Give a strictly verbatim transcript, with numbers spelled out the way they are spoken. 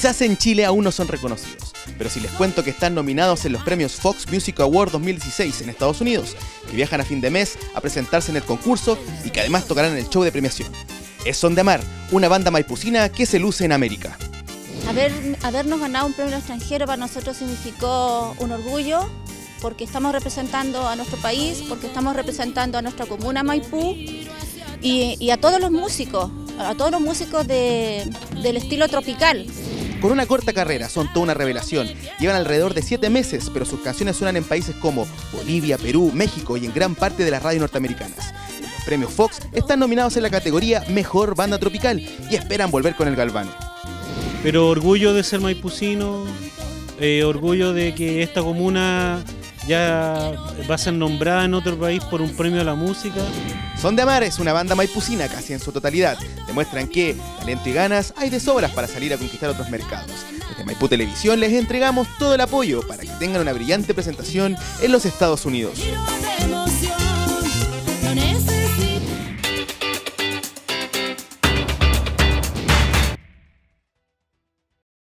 quizás en Chile aún no son reconocidos, pero si les cuento que están nominados en los premios Fox Music Award dos mil dieciséis en Estados Unidos, que viajan a fin de mes a presentarse en el concurso y que además tocarán en el show de premiación. Es Son de Amar, una banda maipucina que se luce en América. Haber, habernos ganado un premio extranjero para nosotros significó un orgullo, porque estamos representando a nuestro país, porque estamos representando a nuestra comuna Maipú y, y a todos los músicos, a todos los músicos de, del estilo tropical. Con una corta carrera son toda una revelación. Llevan alrededor de siete meses, pero sus canciones suenan en países como Bolivia, Perú, México y en gran parte de las radios norteamericanas. Los premios Fox están nominados en la categoría Mejor Banda Tropical y esperan volver con el galván. Pero orgullo de ser maipucino, eh, orgullo de que esta comuna ya va a ser nombrada en otro país por un premio a la música. Son de Amar es una banda maipucina casi en su totalidad. Demuestran que talento y ganas hay de sobras para salir a conquistar otros mercados. Desde Maipú Televisión les entregamos todo el apoyo para que tengan una brillante presentación en los Estados Unidos.